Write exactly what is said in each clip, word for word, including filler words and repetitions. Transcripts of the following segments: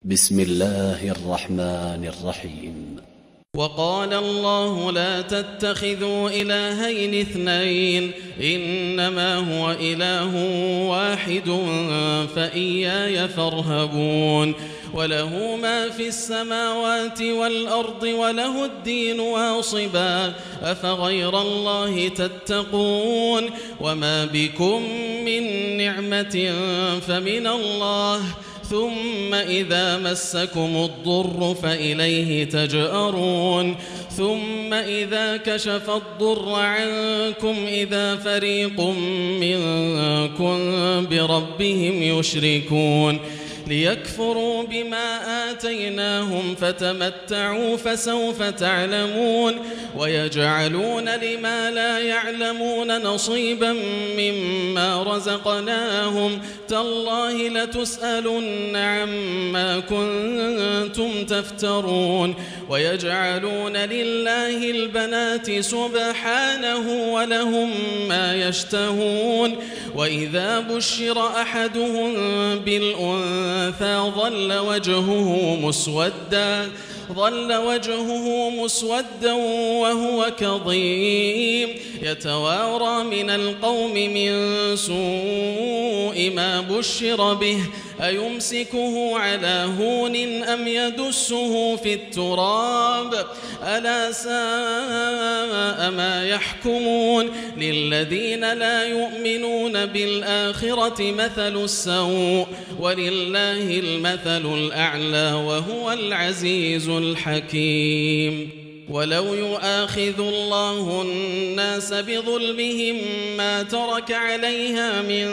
بسم الله الرحمن الرحيم. وقال الله لا تتخذوا إلهين اثنين إنما هو إله واحد فإياي فارهبون وله ما في السماوات والأرض وله الدين واصبا أفغير الله تتقون وما بكم من نعمة فمن الله ثم إذا مسكم الضر فإليه تجأرون ثم إذا كشف الضر عنكم إذا فريق منكم بربهم يشركون ليكفروا بما آتيناهم فتمتعوا فسوف تعلمون ويجعلون لما لا يعلمون نصيبا مما رزقناهم تالله لتسألن عما كنتم تفترون ويجعلون لله البنات سبحانه ولهم ما يشتهون وإذا بشر أحدهم بالأنثى ظل وجهه مسودا ظل وجهه مسودا وهو كظيم يتوارى من القوم من سوء ما بشر به أيمسكه على هون أم يدسه في التراب ألا ساء ما يحكمون للذين لا يؤمنون بالآخرة مثل السوء ولله المثل الأعلى وهو العزيز الحكيم. ولو يؤاخذ الله الناس بظلمهم ما ترك عليها من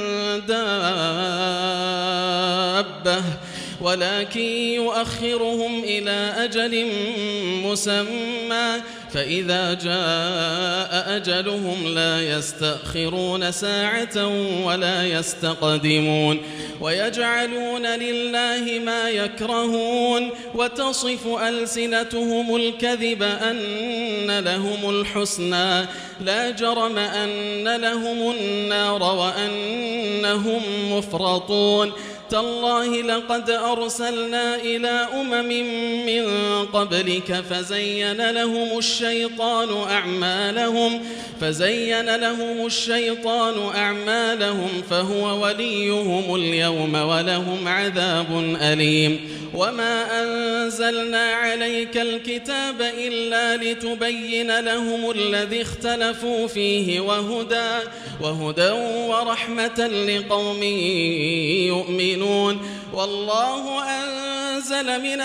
دابة ولكن يؤخرهم إلى أجل مسمى فإذا جاء أجلهم لا يستأخرون ساعة ولا يستقدمون ويجعلون لله ما يكرهون وتصف ألسنتهم الكذب أن لهم الحسنى لا جرم أن لهم النار وأنهم مفرطون تالله لقد أرسلنا إلى أمم من قبلك فزين لهم الشيطان أعمالهم فزين لهم الشيطان أعمالهم فهو وليهم اليوم ولهم عذاب أليم وما أنزلنا عليك الكتاب إلا لتبين لهم الذي اختلفوا فيه وهدى وهدى ورحمة لقوم يؤمنون والله أنزل من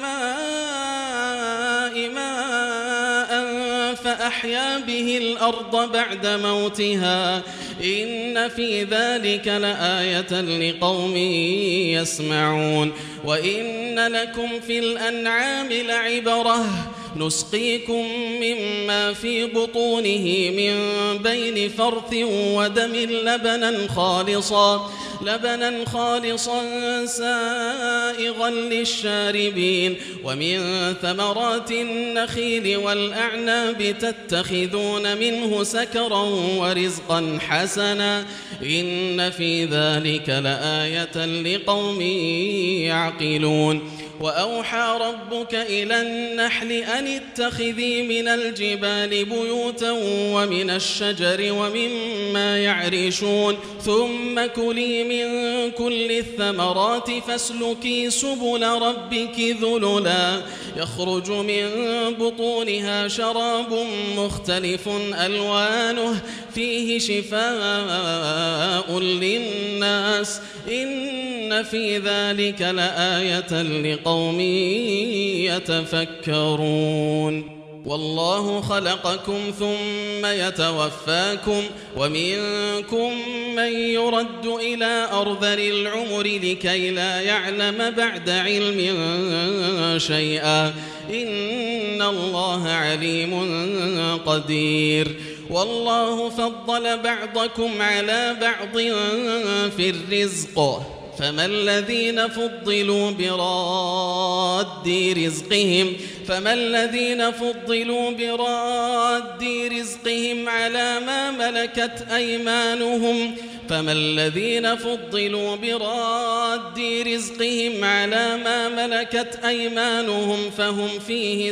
السماء ماء فأحيا به الأرض بعد موتها إن في ذلك لآية لقوم يسمعون وإن لكم في الأنعام لعبرة نسقيكم مما في بطونه من بين فرث ودم لبنا خالصا لبنا خالصا سائغا للشاربين ومن ثمرات النخيل والأعناب تتخذون منه سكرا ورزقا حسنا إن في ذلك لآية لقوم يعقلون وأوحى ربك إلى النحل أن اتخذي من الجبال بيوتا ومن الشجر ومما يعرشون ثم كلي من كل الثمرات فاسلكي سبل ربك ذللا يخرج من بطونها شراب مختلف ألوانه فيه شفاء للناس إن في ذلك لآية لقوم يتفكرون والله خلقكم ثم يتوفاكم ومنكم من يرد إلى أرذل العمر لكي لا يعلم بعد علم شيئا إن الله عليم قدير والله فضل بعضكم على بعض في الرزق فما الذين فضلوا براد رزقهم فما الذين فضلوا براد رزقهم على ما ملكت أيمانهم فما الذين فضلوا براد رزقهم على ما ملكت أيمانهم فهم فيه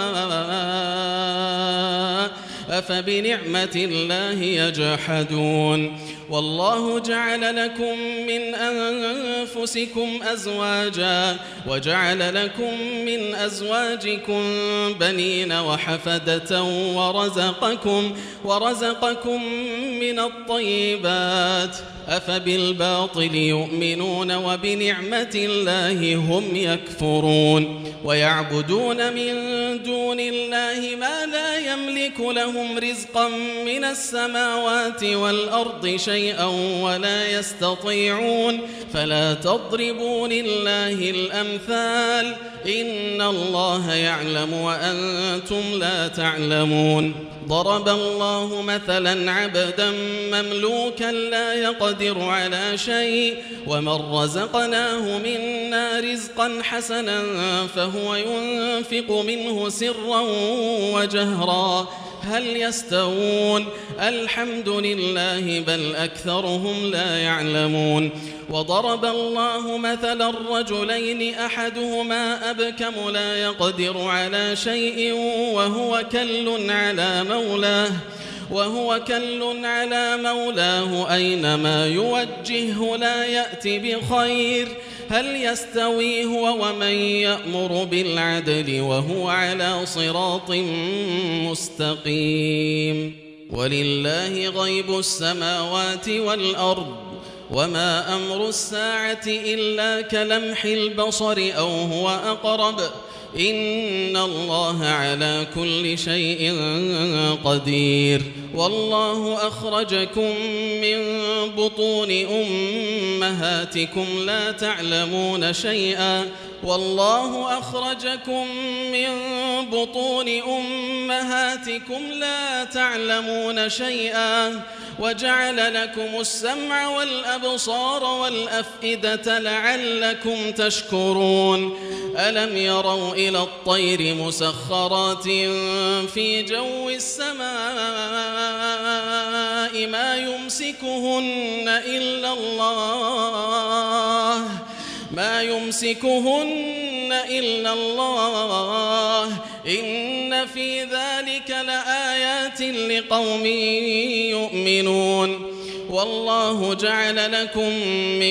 سواء أفبنعمة الله يجحدون والله جعل لكم من أنفسكم أزواجا وجعل لكم من أزواجكم بنين وحفدة ورزقكم ورزقكم من الطيبات أفبالباطل يؤمنون وبنعمة الله هم يكفرون ويعبدون من دون الله ما لا يملك لهم رزقا من السماوات والأرض شيئا ولا يستطيعون فلا تضربوا لله الأمثال إن الله يعلم وأنتم لا تعلمون ضرب الله مثلا عبدا مملوكا لا يقدر على شيء ومن رزقناه منا رزقا حسنا فهو ينفق منه سرا وجهرا هل يستوون الحمد لله بل أكثرهم لا يعلمون وضرب الله مثلا رجلين أحدهما أبكم لا يقدر على شيء وهو كل على مولاه وهو كل على مولاه أينما يوجهه لا يأتي بخير هل يستوي هو ومن يأمر بالعدل وهو على صراط مستقيم ولله غيب السماوات والأرض وما أمر الساعة إلا كلمح البصر أو هو أقرب إن الله على كل شيء قدير والله أخرجكم من بطون أمهاتكم لا تعلمون شيئا والله أخرجكم من بطون أمهاتكم لا تعلمون شيئا وجعل لكم السمع والأبصار والأفئدة لعلكم تشكرون ألم يروا إلى الطير مسخرات في جو السماء ما يمسكهن إلا الله ما يمسكهن إلا الله إن في ذلك لآيات لقوم يؤمنون والله جعل لكم من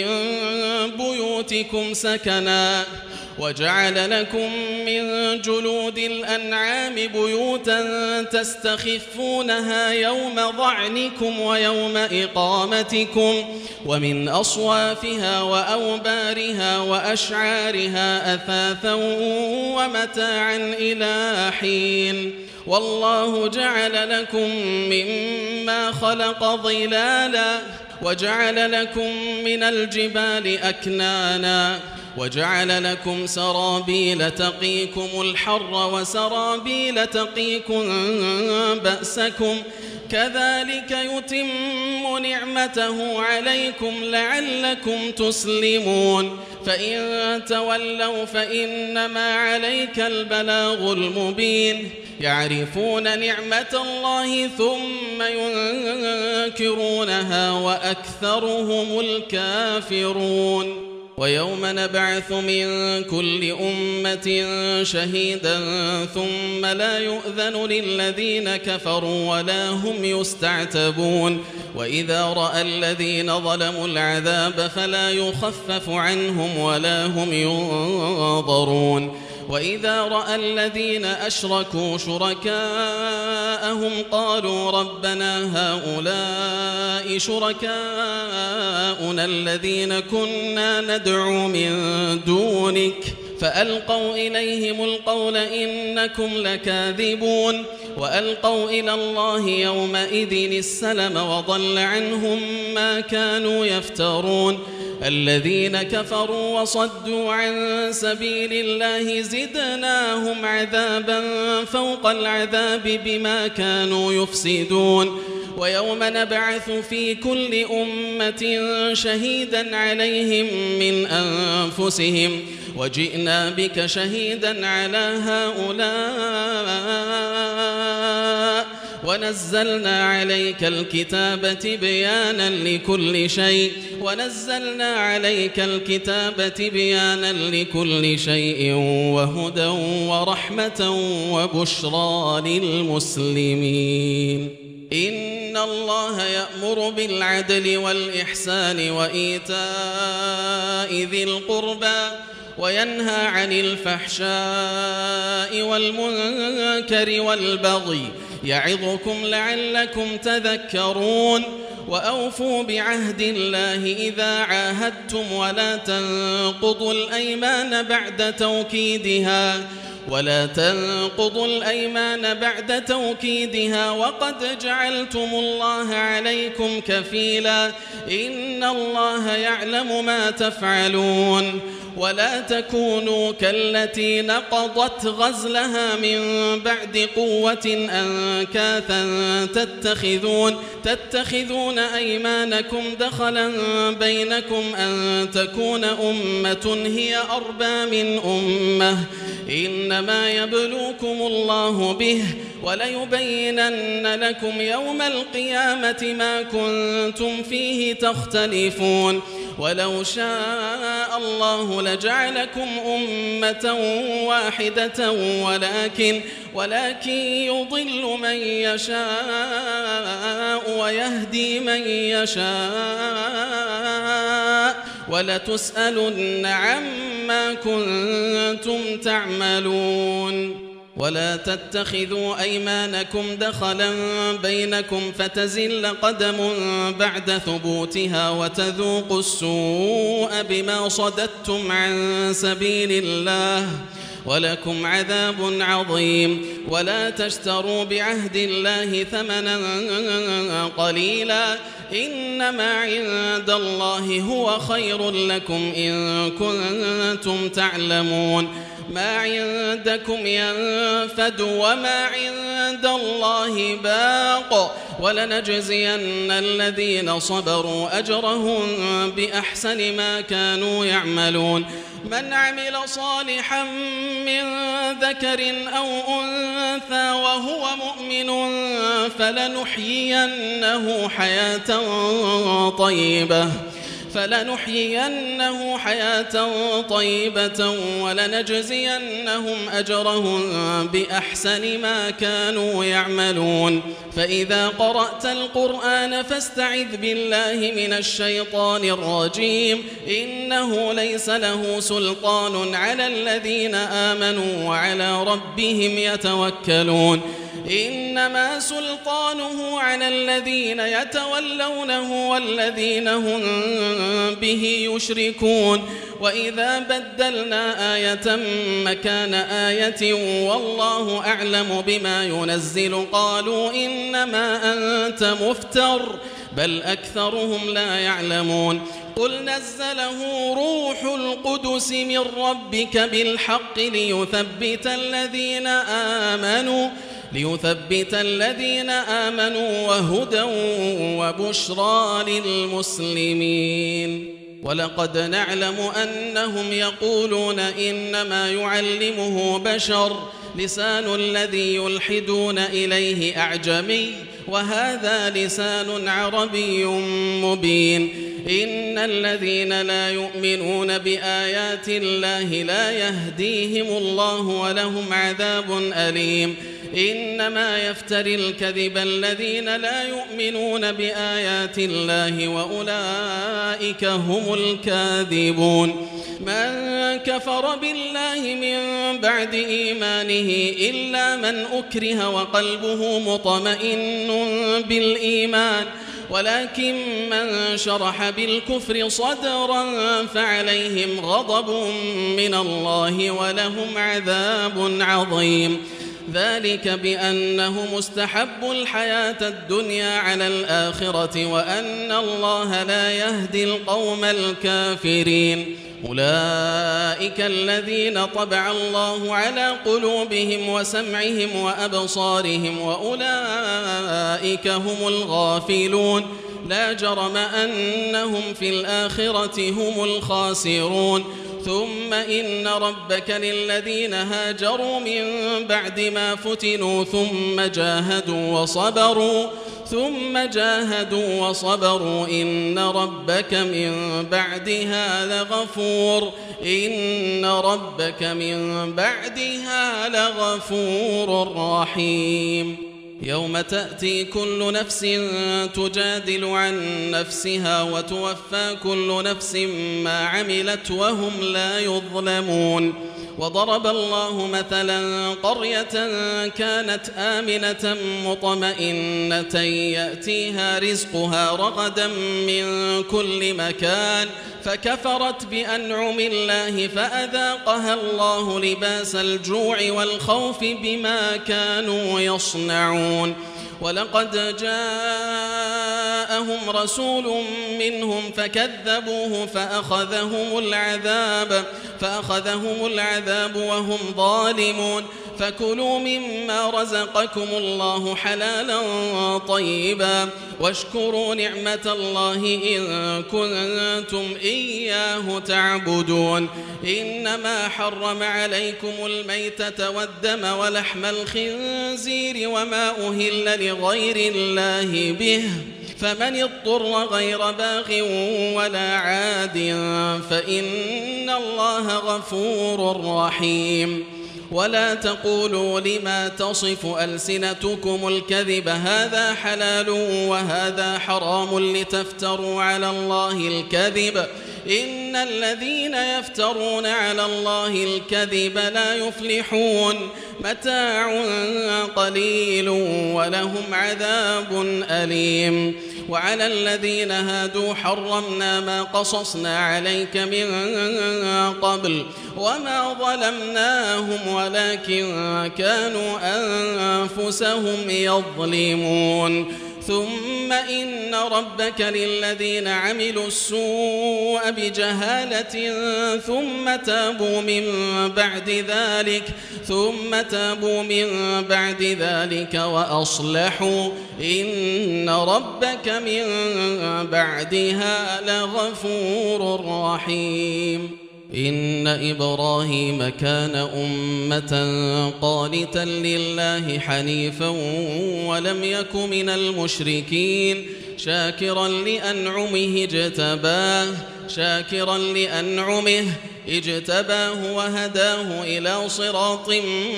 بيوتكم سكنا وجعل لكم من جلود الأنعام بيوتا تستخفونها يوم ظعنكم ويوم إقامتكم ومن أصوافها وأوبارها وأشعارها أثاثا ومتاعا إلى حين والله جعل لكم مما خلق ظلالا وجعل لكم من الجبال أكنانا وجعل لكم سرابيل تقيكم الحر وسرابيل تقيكم بأسكم كذلك يتم نعمته عليكم لعلكم تسلمون فإن تولوا فإنما عليك البلاغ المبين يعرفون نعمة الله ثم ينكرونها وأكثرهم الكافرون ويوم نبعث من كل أمة شهيدا ثم لا يؤذن للذين كفروا ولا هم يستعتبون وإذا رأى الذين ظلموا العذاب فلا يخفف عنهم ولا هم ينظرون وإذا رأى الذين أشركوا شركاءهم قالوا ربنا هؤلاء شركاؤنا الذين كنا ندعو من دونك فألقوا إليهم القول إنكم لكاذبون وألقوا إلى الله يومئذ السلم وضل عنهم ما كانوا يفترون الذين كفروا وصدوا عن سبيل الله زدناهم عذابا فوق العذاب بما كانوا يفسدون ويوم نبعث في كل أمة شهيدا عليهم من أنفسهم وجئنا بك شهيدا على هؤلاء ونزلنا عليك الكتاب تبيانا لكل شيء ونزلنا عليك الكتاب تبيانا لكل شيء وهدى ورحمة وبشرى للمسلمين. إن الله يأمر بالعدل والإحسان وإيتاء ذي القربى وينهى عن الفحشاء والمنكر والبغي يعظكم لعلكم تذكرون. وأوفوا بعهد الله إذا عاهدتم ولا تنقضوا الأيمان بعد توكيدها ولا تنقضوا الأيمان بعد توكيدها وقد جعلتم الله عليكم كفيلا إن الله يعلم ما تفعلون. ولا تكونوا كالتي نقضت غزلها من بعد قوة أنكاثا تتخذون تتخذون أيمانكم دخلا بينكم أن تكون أمة هي أربى من أمة إنما يبلوكم الله به وليبينن لكم يوم القيامة ما كنتم فيه تختلفون. ولو شاء الله لجعلكم أمة واحدة ولكن ولكن يضل من يشاء ويهدي من يشاء ولتسألن عما كنتم تعملون. ولا تتخذوا أيمانكم دخلا بينكم فتزل قدم بعد ثبوتها وتذوقوا السوء بما صددتم عن سبيل الله ولكم عذاب عظيم. ولا تشتروا بعهد الله ثمنا قليلا إنما عند الله هو خير لكم إن كنتم تعلمون. ما عندكم ينفد وما عند الله باق ولنجزين الذين صبروا أجرهم بأحسن ما كانوا يعملون. من عمل صالحا من ذكر أو أنثى وهو مؤمن فلنحيينه حياة طيبة فلنحيينه حياة طيبة ولنجزينهم أجرهم بأحسن ما كانوا يعملون. فإذا قرأت القرآن فاستعذ بالله من الشيطان الرجيم إنه ليس له سلطان على الذين آمنوا وعلى ربهم يتوكلون. إنما سلطانه على الذين يتولونه والذين هم به يشركون. وإذا بدلنا آية مكان آية والله أعلم بما ينزل قالوا إنما أنت مفتر بل أكثرهم لا يعلمون. قل نزله روح القدس من ربك بالحق ليثبت الذين آمنوا ليثبت الذين آمنوا وهدى وبشرى للمسلمين. ولقد نعلم أنهم يقولون إنما يعلمه بشر لسان الذي يلحدون إليه أعجمي وهذا لسان عربي مبين. إن الذين لا يؤمنون بآيات الله لا يهديهم الله ولهم عذاب أليم. إنما يفتري الكذب الذين لا يؤمنون بآيات الله وأولئك هم الكاذبون. من كفر بالله من بعد إيمانه إلا من أكره وقلبه مطمئن بالإيمان ولكن من شرح بالكفر صدرا فعليهم غضب من الله ولهم عذاب عظيم. ذلك بأنه مستحب الحياة الدنيا على الآخرة وأن الله لا يهدي القوم الكافرين. أولئك الذين طبع الله على قلوبهم وسمعهم وأبصارهم وأولئك هم الغافلون. لا جرم أنهم في الآخرة هم الخاسرون. ثم إن ربك للذين هاجروا من بعد ما فتنوا ثم جاهدوا وصبروا ثم جاهدوا وصبروا إن ربك من بعدها لغفور إن ربك من بعدها لغفور رحيم. يوم تأتي كل نفس تجادل عن نفسها وتوفى كل نفس ما عملت وهم لا يظلمون. وضرب الله مثلا قرية كانت آمنة مطمئنة يأتيها رزقها رغدا من كل مكان فكفرت بأنعم الله فأذاقها الله لباس الجوع والخوف بما كانوا يصنعون. ولقد جاءهم رسول منهم فكذبوه فأخذهم العذاب فأخذهم العذاب وهم ظالمون. فكلوا مما رزقكم الله حلالا طيبا واشكروا نعمة الله إن كنتم إياه تعبدون. إنما حرم عليكم الميتة والدم ولحم الخنزير وما أهل لغير الله به فمن اضطر غير باغ ولا عاد فإن الله غفور رحيم. ولا تقولوا لما تصف ألسنتكم الكذب هذا حلال وهذا حرام لتفتروا على الله الكذب إن الذين يفترون على الله الكذب لا يفلحون. متاع قليل ولهم عذاب أليم. وعلى الذين هادوا حرمنا ما قصصنا عليك من قبل وما ظلمناهم ولكن كانوا أنفسهم يظلمون. ثم إن ربك للذين عملوا السوء بجهالة ثم تابوا من بعد ذلك ثم تابوا من بعد ذلك وأصلحوا إن ربك من بعدها لغفور رحيم. إن إبراهيم كان أمة قانتا لله حنيفا ولم يك من المشركين شاكرا لأنعمه اجتباه شاكرا لأنعمه اجتباه وهداه إلى صراط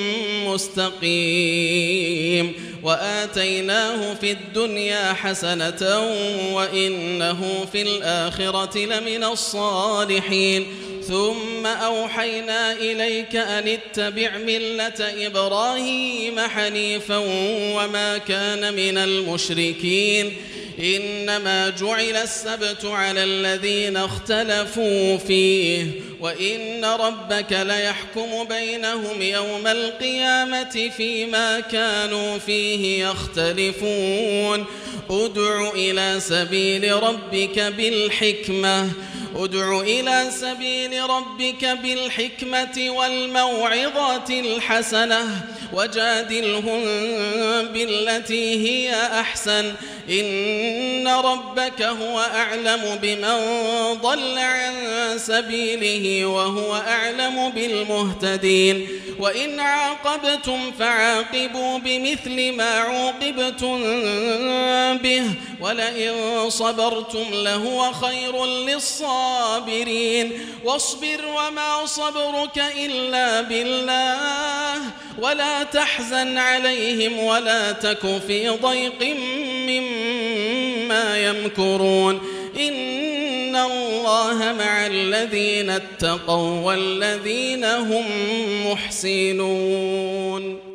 مستقيم. وآتيناه في الدنيا حسنة وإنه في الآخرة لمن الصالحين. ثم أوحينا إليك أن اتبع ملة إبراهيم حنيفا وما كان من المشركين. إنما جعل السبت على الذين اختلفوا فيه وإن ربك ليحكم بينهم يوم القيامة فيما كانوا فيه يختلفون. ادع إلى سبيل ربك بالحكمة ادع إلى سبيل ربك بالحكمة والموعظة الحسنة وجادلهم بالتي هي أحسن إن ربك هو أعلم بمن ضل عن سبيله وهو أعلم بالمهتدين. وإن عاقبتم فعاقبوا بمثل ما عوقبتم به ولئن صبرتم لهو خير للصابرين. واصبر وما صبرك إلا بالله ولا تحزن عليهم ولا تك في ضيق مما يمكرون. إن الله مع الذين اتقوا والذين هم محسنون.